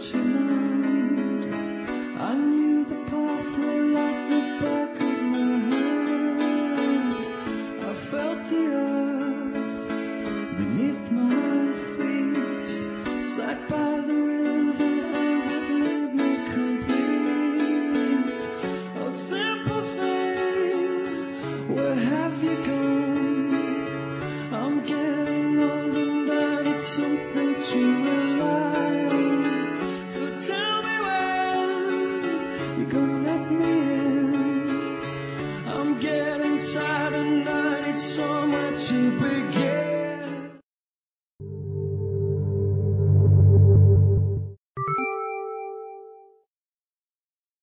to land. I knew the pathway like the back of my hand. I felt the earth beneath my feet, sat by the river and it made me complete. Oh, simple thing, where have you gone? I'm getting old and I need something to rely on. So tell me when you're gonna let me in. I'm getting tired and I need somewhere to begin.